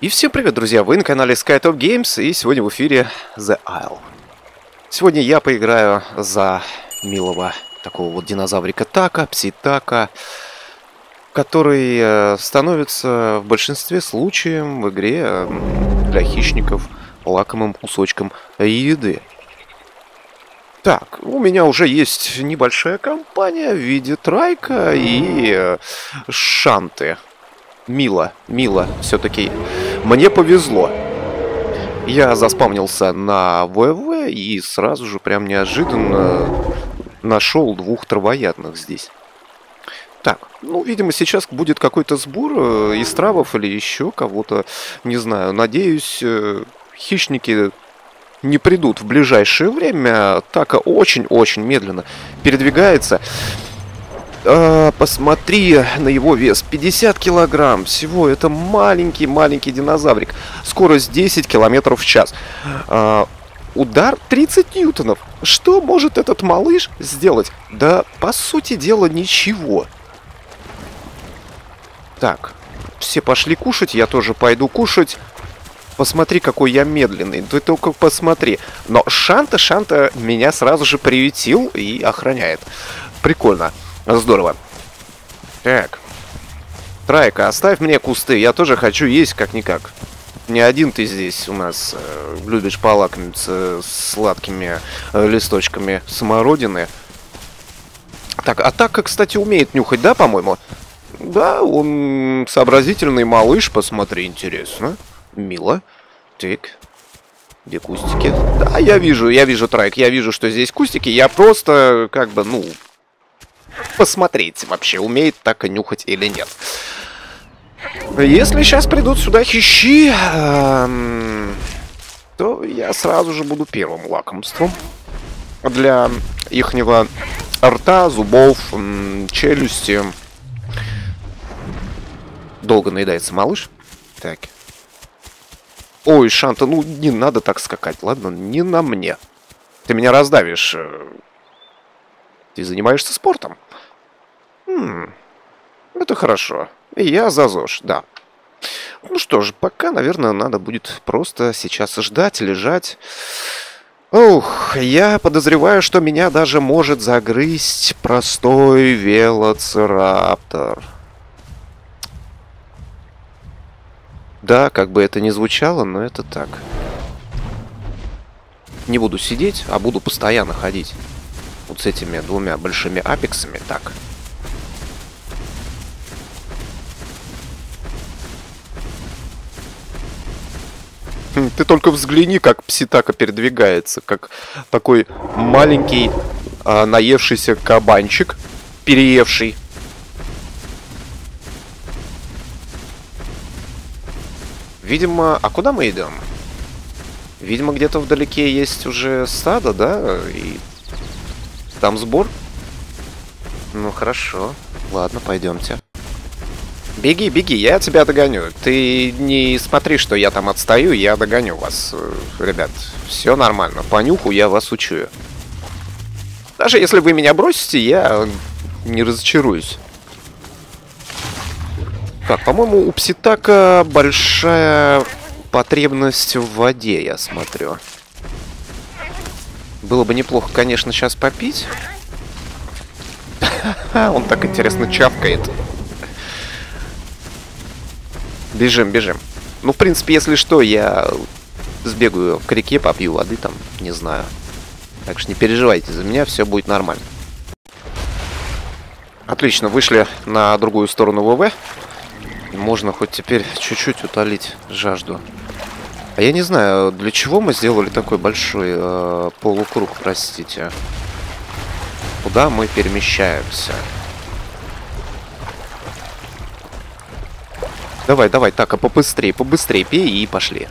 И всем привет, друзья! Вы на канале SkyTop Games, и сегодня в эфире The Isle. Сегодня я поиграю за милого такого вот динозаврика Така, Пси-Така, который становится в большинстве случаев в игре для хищников лакомым кусочком еды. Так, у меня уже есть небольшая компания в виде Трайка и Шанты. Мило, все-таки мне повезло. Я заспавнился на ВВ и сразу же прям неожиданно нашел двух травоядных здесь. Так, ну, видимо, сейчас будет какой-то сбор из травов или еще кого-то, не знаю. Надеюсь, хищники не придут в ближайшее время. Така очень-очень медленно передвигается. Посмотри на его вес. 50 килограмм всего. Это маленький динозаврик. Скорость 10 километров в час. Удар 30 ньютонов. Что может этот малыш сделать? Да, по сути дела, ничего. Так, все пошли кушать. Я тоже пойду кушать. Посмотри, какой я медленный. Ты только посмотри. Но Шанта меня сразу же приютил и охраняет. Прикольно. Здорово. Так. Трайка, оставь мне кусты. Я тоже хочу есть как-никак. Не один ты здесь у нас любишь полакомиться сладкими листочками смородины. Так, а Така, кстати, умеет нюхать, да, по-моему? Да, он сообразительный малыш. Посмотри, интересно. Мило. Так. Где кустики? Да, я вижу, Трайк. Я вижу, что здесь кустики. Я просто, как бы, ну... посмотреть вообще, умеет Така нюхать или нет. Если сейчас придут сюда хищи, то я сразу же буду первым лакомством для ихнего рта, зубов, челюсти. Долго наедается малыш. Так. Ой, Шанта, ну не надо так скакать, ладно? Не на мне. Ты меня раздавишь. Ты занимаешься спортом? Это хорошо. Я за ЗОЖ, да. Ну что ж, пока, наверное, надо будет просто сейчас ждать, лежать. Ух, я подозреваю, что меня даже может загрызть простой велоцираптор. Да, как бы это ни звучало, но это так. Не буду сидеть, а буду постоянно ходить. Вот с этими двумя большими апексами. Так. Ты только взгляни, как Пси-Така передвигается. Как такой маленький наевшийся кабанчик. Переевший. Видимо... А куда мы идем? Видимо, где-то вдалеке есть уже стадо, да? И... там сбор? Ну, хорошо. Ладно, пойдемте. Беги, я тебя догоню. Ты не смотри, что я там отстаю, я догоню вас. Ребят, все нормально. По нюху я вас учую. Даже если вы меня бросите, я не разочаруюсь. Так, по-моему, у Пси-Така большая потребность в воде, я смотрю. Было бы неплохо, конечно, сейчас попить. Он так интересно чавкает. Бежим. Ну, в принципе, если что, я сбегаю к реке, попью воды там, не знаю. Так что не переживайте за меня, все будет нормально. Отлично, вышли на другую сторону ВВ. Можно хоть теперь чуть-чуть утолить жажду. А я не знаю, для чего мы сделали такой большой полукруг, простите. Куда мы перемещаемся? Давай, Така, побыстрее, пей и пошли.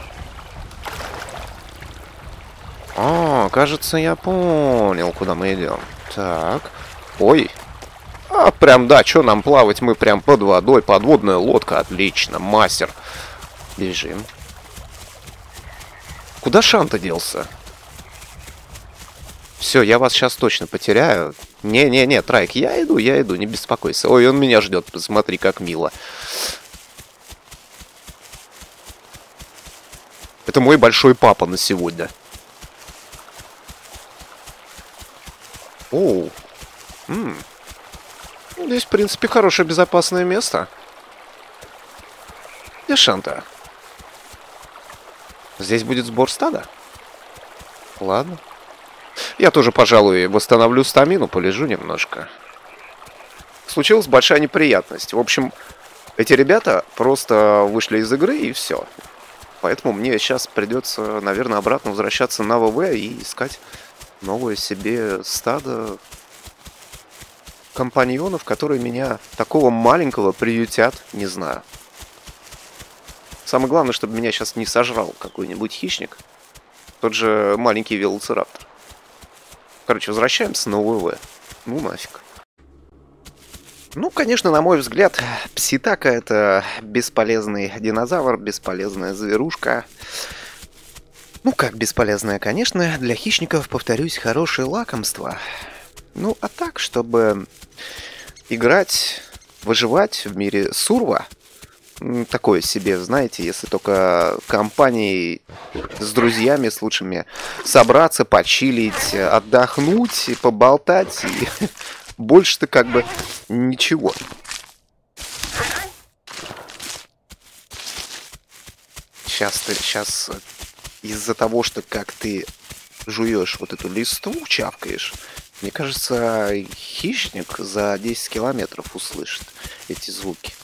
О, кажется, я понял, куда мы идем. Так. Ой. А, прям, да, что нам плавать? Мы прям под водой. Подводная лодка, отлично, мастер. Бежим. Куда Шанта делся? Все, я вас сейчас точно потеряю. Не, Трайк, я иду, не беспокойся. Ой, он меня ждет, посмотри, как мило. Это мой большой папа на сегодня. Оу. Здесь, в принципе, хорошее безопасное место. Где Шанта? Здесь будет сбор стада? Ладно. Я тоже, пожалуй, восстановлю стамину, полежу немножко. Случилась большая неприятность. В общем, эти ребята просто вышли из игры и все. Поэтому мне сейчас придется, наверное, обратно возвращаться на ВВ и искать новое себе стадо компаньонов, которые меня такого маленького приютят, не знаю. Самое главное, чтобы меня сейчас не сожрал какой-нибудь хищник. Тот же маленький велоцираптор. Короче, возвращаемся на ВВ. Ну нафиг. Ну, конечно, на мой взгляд, Пситака — это бесполезный динозавр, бесполезная зверушка. Ну, как бесполезная, конечно, для хищников, повторюсь, хорошее лакомство. Ну, а так, чтобы играть, выживать в мире сурва, такое себе, знаете, если только компанией с друзьями, с лучшими собраться, почилить, отдохнуть, и поболтать, и больше-то как бы ничего. Сейчас из-за того, что как ты жуешь вот эту листву, чавкаешь, мне кажется, хищник за 10 километров услышит эти звуки.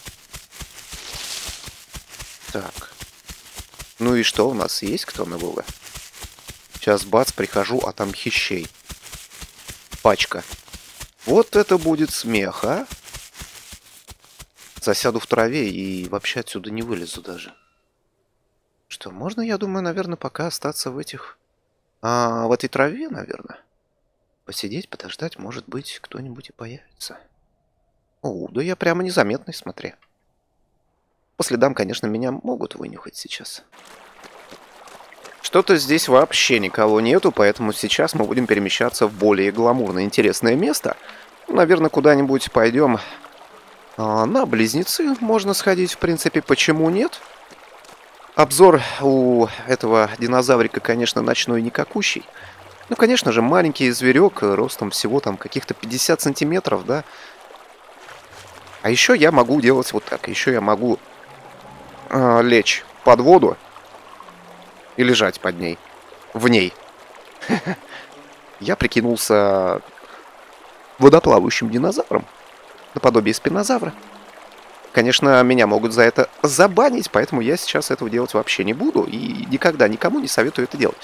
Так. Ну и что у нас есть? Кто на ВВ? Сейчас бац, прихожу, а там хищей. Пачка. Вот это будет смех, а? Засяду в траве и вообще отсюда не вылезу даже. Что, можно, я думаю, наверное, пока остаться в этих... в этой траве, наверное. Посидеть, подождать, может быть, кто-нибудь и появится. О, да я прямо незаметный, смотри. По следам, конечно, меня могут вынюхать сейчас. Что-то здесь вообще никого нету, поэтому сейчас мы будем перемещаться в более гламурное, интересное место. Наверное, куда-нибудь пойдем на Близнецы. Можно сходить, в принципе, почему нет? Обзор у этого динозаврика, конечно, ночной никакущий. Ну, конечно же, маленький зверек, ростом всего там каких-то 50 сантиметров, да. А еще я могу делать вот так. Еще я могу лечь под воду и лежать под ней. В ней. Я прикинулся водоплавающим динозавром. Наподобие спинозавра. Конечно, меня могут за это забанить, поэтому я сейчас этого делать вообще не буду. И никогда никому не советую это делать.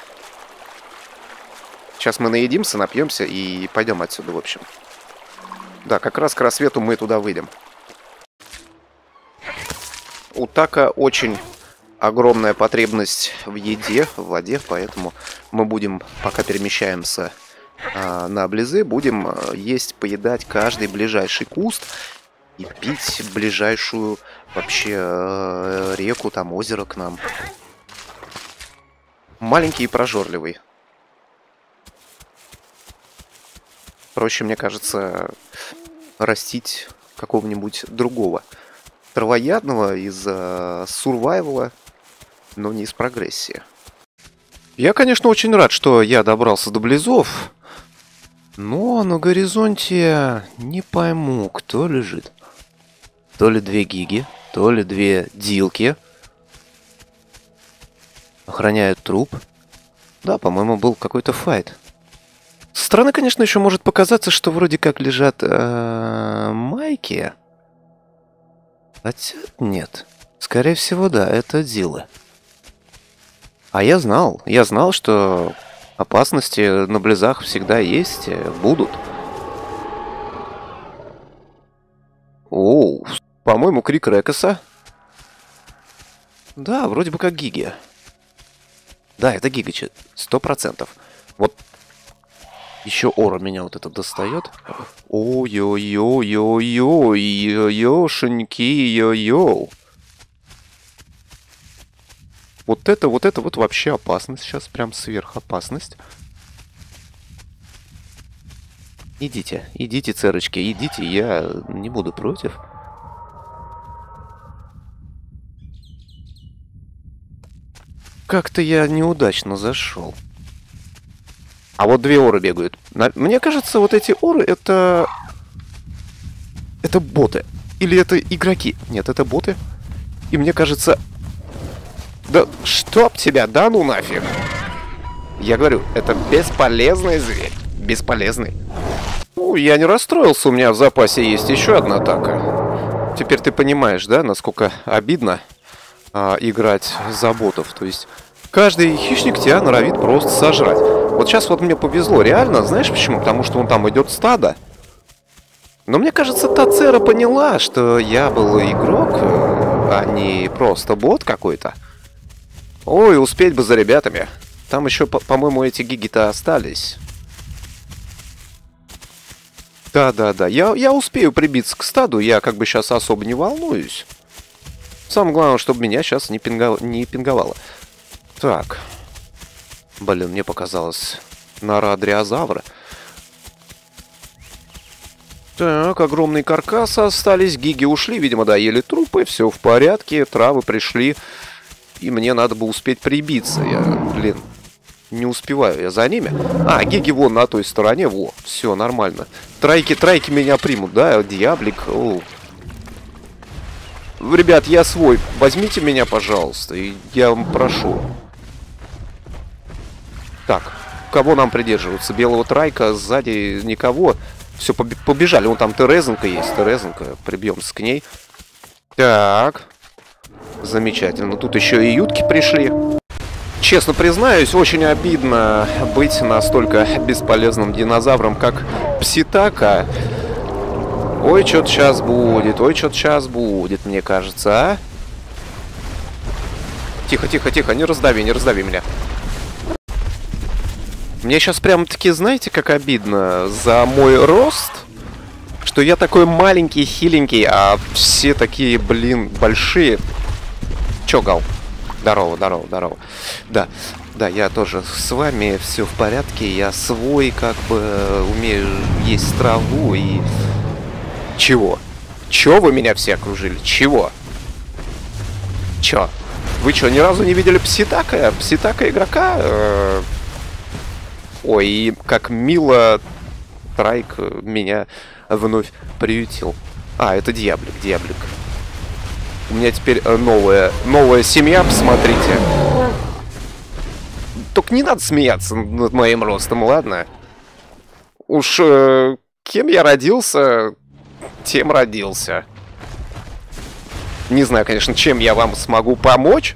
Сейчас мы наедимся, напьемся и пойдем отсюда, в общем. Да, как раз к рассвету мы туда выйдем. У Така очень огромная потребность в еде, в воде, поэтому мы будем, пока перемещаемся на Близы, будем есть, поедать каждый ближайший куст и пить ближайшую вообще реку, там озеро к нам. Маленький и прожорливый. Проще, мне кажется, растить какого-нибудь другого травоядного из сурвайвала, но не из прогрессии. Я, конечно, очень рад, что я добрался до Близов, но на горизонте не пойму, кто лежит. То ли 2 гиги, то ли 2 дилки. Охраняют труп. Да, по-моему, был какой-то файт. Со стороны, конечно, еще может показаться, что вроде как лежат майки. Хотя нет. Скорее всего, да, это дилы. А я знал, что опасности на Близах всегда есть, будут. Оу, по-моему, крик Рекоса. Да, вроде бы как гиги. Да, это гига, 100%. Вот еще Ора меня вот это достает. Ой-ой-ой-ой-ой, ёшеньки, йо-йо. Вот это вот вообще опасность. Сейчас прям сверхопасность. Идите, церочки, идите, я не буду против. Как-то я неудачно зашел. А вот две оры бегают. Мне кажется, вот эти оры это... Это боты. Или это игроки? Нет, это боты. И мне кажется... Да чтоб тебя, да ну нафиг. Я говорю, это бесполезный зверь. Бесполезный. Ну, я не расстроился, у меня в запасе есть еще одна атака. Теперь ты понимаешь, да, насколько обидно играть за ботов. То есть каждый хищник тебя норовит просто сожрать. Вот сейчас вот мне повезло, реально, знаешь почему? Потому что вон там идет стадо. Но мне кажется, Тацера поняла, что я был игрок, а не просто бот какой-то. Ой, успеть бы за ребятами. Там еще, по-моему, эти гиги-то остались. Да-да-да, я успею прибиться к стаду, я как бы сейчас особо не волнуюсь. Самое главное, чтобы меня сейчас не пинговало. Так. Блин, мне показалось, нора дриозавра. Так, огромные каркасы остались, гиги ушли, видимо, доели трупы, все в порядке, травы пришли. И мне надо бы успеть прибиться. Я, блин, не успеваю я за ними. А, гиги вон на той стороне, во, все нормально. Трайки меня примут, да, Диаблик. О. Ребят, я свой, возьмите меня, пожалуйста, и я вам прошу. Так, кого нам придерживаться? Белого трайка, сзади никого. Все, побежали, вон там Терезенка есть, Терезенка, прибьемся к ней. Так, замечательно, тут еще и ютки пришли. Честно признаюсь, очень обидно быть настолько бесполезным динозавром, как Пситака. Ой, что-то сейчас будет, ой, что-то сейчас будет, мне кажется, а? Тихо, тихо, тихо, не раздави меня. Мне сейчас прям-таки, знаете, как обидно за мой рост, что я такой маленький, хиленький, а все такие, блин, большие. Чё, Гал? Здорово. Да, я тоже с вами, все в порядке, я свой, как бы, умею есть траву и... Чего? Чё вы меня все окружили? Чего? Чё? Вы чё, ни разу не видели Пситака? Пситака игрока? Ой, и как мило Трайк меня вновь приютил. А, это Диаблик. У меня теперь новая семья, посмотрите. Только не надо смеяться над моим ростом, ладно? Уж кем я родился, тем родился. Не знаю, конечно, чем я вам смогу помочь.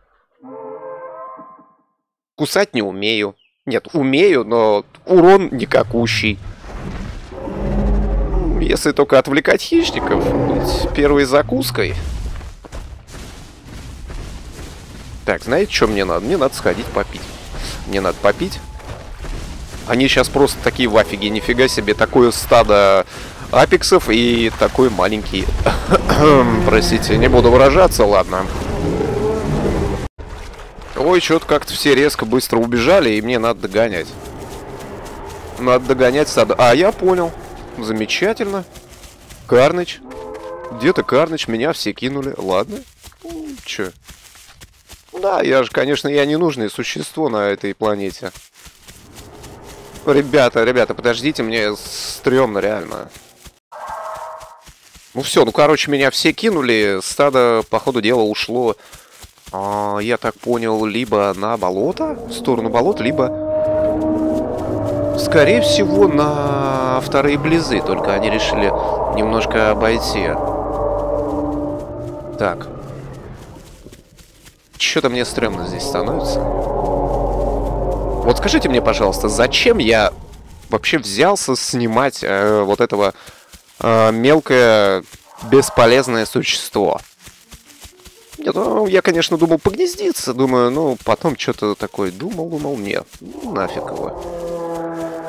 Кусать не умею. Нет, умею, но урон никакущий. Если только отвлекать хищников, быть первой закуской. Так, знаете, что мне надо? Мне надо сходить попить. Мне надо попить. Они сейчас просто такие в афиге. Нифига себе, такое стадо апексов и такой маленький... Простите, не буду выражаться, ладно. Ой, что-то как-то все резко быстро убежали, и мне надо догонять. Надо догонять стадо. А, я понял. Замечательно. Карныч. Где-то Карныч, меня все кинули. Ладно. Чё? Да, я же, конечно, я ненужное существо на этой планете. Ребята, подождите, мне стрёмно, реально. Ну все, ну короче, меня все кинули. Стадо, по ходу дела, ушло, я так понял, либо на болото, в сторону болота, либо, скорее всего, на вторые близы. Только они решили немножко обойти. Так. Что-то мне стрёмно здесь становится. Вот скажите мне, пожалуйста, зачем я вообще взялся снимать вот этого мелкое бесполезное существо? Нет, ну, я, конечно, думал погнездиться. Думаю, ну, потом что-то такое думал, нет. Ну, нафиг его.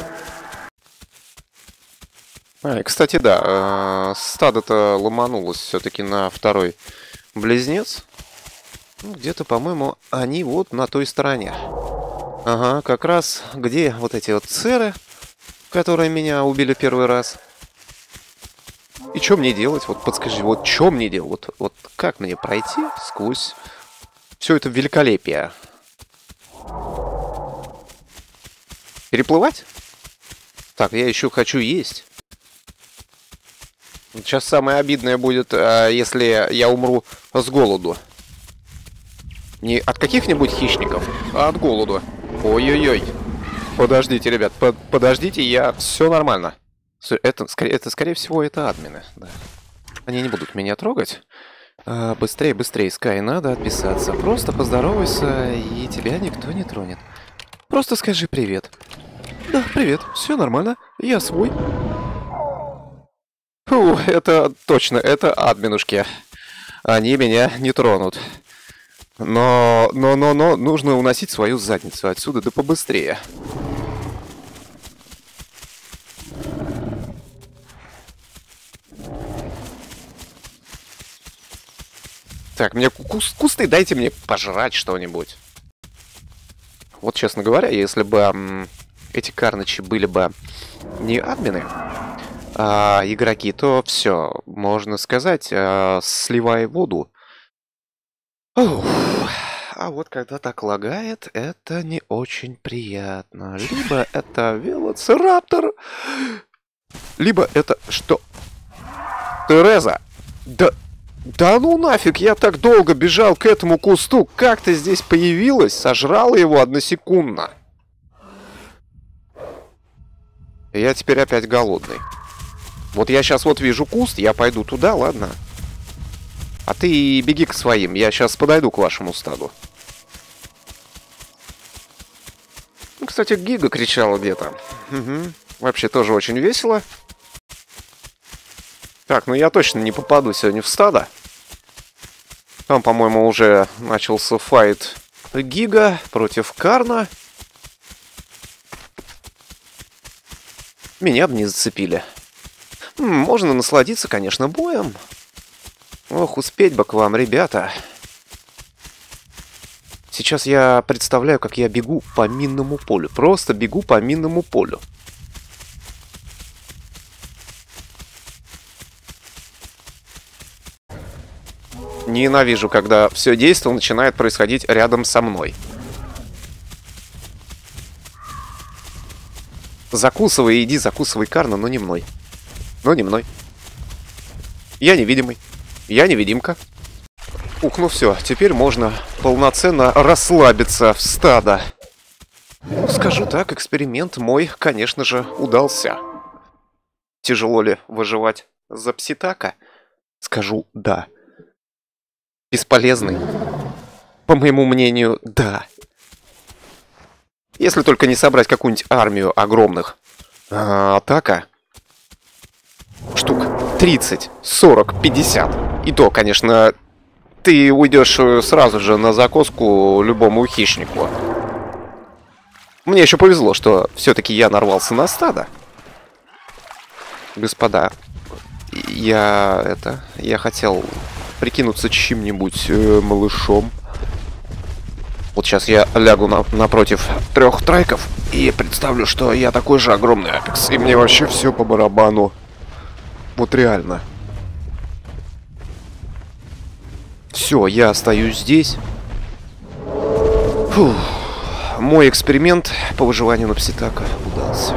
И, кстати, да, стадо-то ломанулось все-таки на второй близнец. Ну, где-то, по-моему, они вот на той стороне. Ага, как раз где вот эти вот церы, которые меня убили первый раз. И что мне делать? Вот подскажи, вот что мне делать? Вот как мне пройти сквозь все это великолепие? Переплывать? Так, я еще хочу есть. Сейчас самое обидное будет, если я умру с голоду. Не от каких-нибудь хищников, а от голоду. Ой-ой-ой. Подождите, ребят, подождите, все нормально. Это, скорее всего, это админы. Да. Они не будут меня трогать. Быстрее, быстрее, Скай, надо отписаться. Просто поздоровайся, и тебя никто не тронет. Просто скажи привет. Да, привет, все нормально, я свой. Фу, это точно, это админушки. Они меня не тронут. Но, нужно уносить свою задницу отсюда, да побыстрее. Так, мне кусты, дайте мне пожрать что-нибудь. Вот, честно говоря, если бы эти карнычи были бы не админы, а игроки, то все, можно сказать, сливай воду. Ух. А вот когда так лагает, это не очень приятно. Либо это велоцираптор, либо это что? Тереза! Да ну нафиг, я так долго бежал к этому кусту. Как ты здесь появилась? Сожрала его односекундно. Я теперь опять голодный. Вот я сейчас вот вижу куст, я пойду туда, ладно? А ты беги к своим, я сейчас подойду к вашему стаду. Ну, кстати, Гига кричала где-то. Угу. Вообще тоже очень весело. Так, ну я точно не попаду сегодня в стадо. Там, по-моему, уже начался файт Гига против Карна. Меня бы не зацепили. Можно насладиться, конечно, боем. Ох, успеть бы к вам, ребята. Сейчас я представляю, как я бегу по минному полю. Просто бегу по минному полю. Ненавижу, когда все действие начинает происходить рядом со мной. Закусывай, иди, закусывай Карна, но не мной. Но не мной. Я невидимый. Я невидимка. Ух, ну все, теперь можно полноценно расслабиться в стадо. Ну, скажу так, эксперимент мой, конечно же, удался. Тяжело ли выживать за пситака? Скажу да. Бесполезный? По моему мнению, да. Если только не собрать какую-нибудь армию огромных. Атака. Штук 30, 40, 50. И то, конечно, ты уйдешь сразу же на закоску любому хищнику. Мне еще повезло, что все-таки я нарвался на стадо. Господа, я хотел прикинуться чьим-нибудь малышом. Вот сейчас я лягу напротив 3 трайков и представлю, что я такой же огромный Апекс. И мне вообще все по барабану. Вот реально. Все, я остаюсь здесь. Фух. Мой эксперимент по выживанию на пситака удался.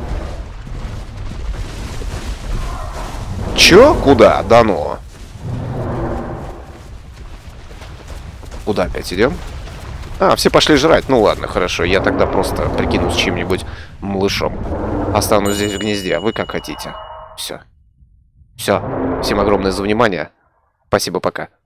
Чё? Куда? Да ну. Куда опять идем? Все пошли жрать. Ну ладно, хорошо. Я тогда просто прикинусь чьим-нибудь малышом. Останусь здесь в гнезде. Вы как хотите. Все. Все. Всем огромное за внимание. Спасибо, пока.